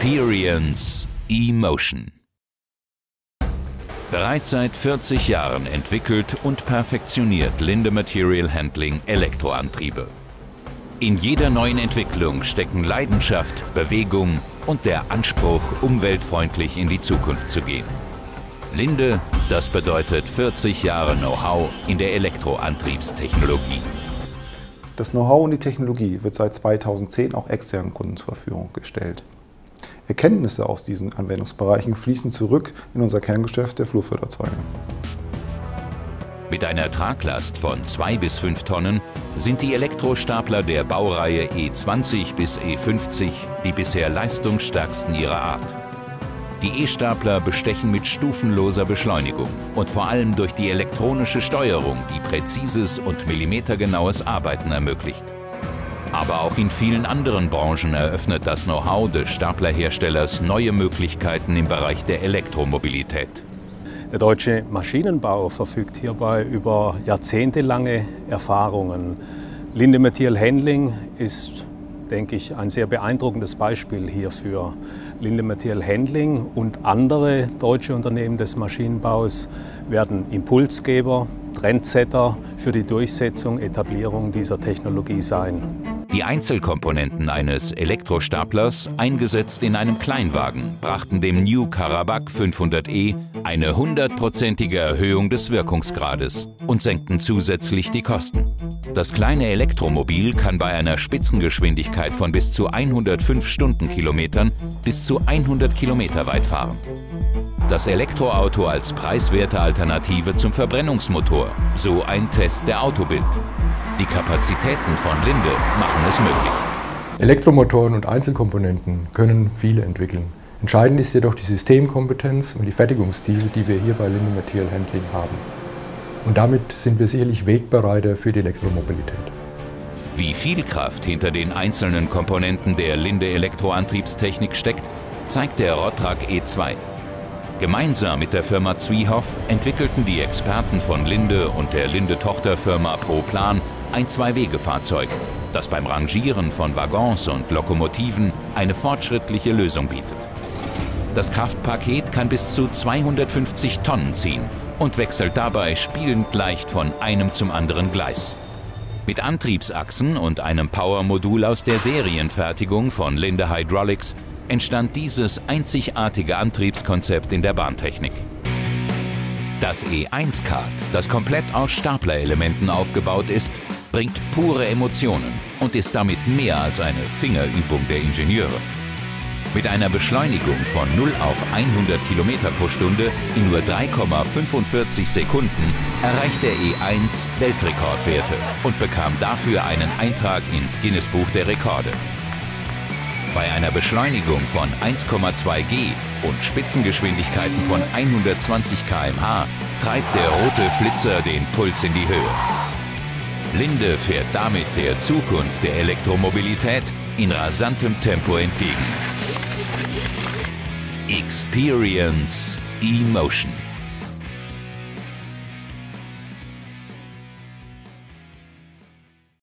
Experience eMotion. Bereits seit 40 Jahren entwickelt und perfektioniert Linde Material Handling Elektroantriebe. In jeder neuen Entwicklung stecken Leidenschaft, Bewegung und der Anspruch, umweltfreundlich in die Zukunft zu gehen. Linde, das bedeutet 40 Jahre Know-how in der Elektroantriebstechnologie. Das Know-how und die Technologie wird seit 2010 auch externen Kunden zur Verfügung gestellt. Erkenntnisse aus diesen Anwendungsbereichen fließen zurück in unser Kerngeschäft der Flurförderzeuge. Mit einer Traglast von 2 bis 5 Tonnen sind die Elektrostapler der Baureihe E20 bis E50 die bisher leistungsstärksten ihrer Art. Die E-Stapler bestechen mit stufenloser Beschleunigung und vor allem durch die elektronische Steuerung, die präzises und millimetergenaues Arbeiten ermöglicht. Aber auch in vielen anderen Branchen eröffnet das Know-how des Staplerherstellers neue Möglichkeiten im Bereich der Elektromobilität. Der deutsche Maschinenbau verfügt hierbei über jahrzehntelange Erfahrungen. Linde Material Handling ist, denke ich, ein sehr beeindruckendes Beispiel hierfür. Linde Material Handling und andere deutsche Unternehmen des Maschinenbaus werden Impulsgeber, Trendsetter für die Durchsetzung, Etablierung dieser Technologie sein. Die Einzelkomponenten eines Elektrostaplers, eingesetzt in einem Kleinwagen, brachten dem New Karabakh 500e eine 100-prozentige Erhöhung des Wirkungsgrades und senkten zusätzlich die Kosten. Das kleine Elektromobil kann bei einer Spitzengeschwindigkeit von bis zu 105 Stundenkilometern bis zu 100 Kilometer weit fahren. Das Elektroauto als preiswerte Alternative zum Verbrennungsmotor, so ein Test der Autobild. Die Kapazitäten von Linde machen es möglich. Elektromotoren und Einzelkomponenten können viele entwickeln. Entscheidend ist jedoch die Systemkompetenz und die Fertigungstiefe, die wir hier bei Linde Material Handling haben. Und damit sind wir sicherlich Wegbereiter für die Elektromobilität. Wie viel Kraft hinter den einzelnen Komponenten der Linde Elektroantriebstechnik steckt, zeigt der Rotrack E2. Gemeinsam mit der Firma Zwiehoff entwickelten die Experten von Linde und der Linde-Tochterfirma Proplan ein Zwei-Wege-Fahrzeug, das beim Rangieren von Waggons und Lokomotiven eine fortschrittliche Lösung bietet. Das Kraftpaket kann bis zu 250 Tonnen ziehen und wechselt dabei spielend leicht von einem zum anderen Gleis. Mit Antriebsachsen und einem Powermodul aus der Serienfertigung von Linde Hydraulics entstand dieses einzigartige Antriebskonzept in der Bahntechnik. Das E1-Kart, das komplett aus Staplerelementen aufgebaut ist, bringt pure Emotionen und ist damit mehr als eine Fingerübung der Ingenieure. Mit einer Beschleunigung von 0 auf 100 km pro Stunde in nur 3,45 Sekunden erreicht der E1 Weltrekordwerte und bekam dafür einen Eintrag ins Guinness-Buch der Rekorde. Bei einer Beschleunigung von 1,2 G und Spitzengeschwindigkeiten von 120 km/h treibt der rote Flitzer den Puls in die Höhe. Linde fährt damit der Zukunft der Elektromobilität in rasantem Tempo entgegen. Experience eMotion.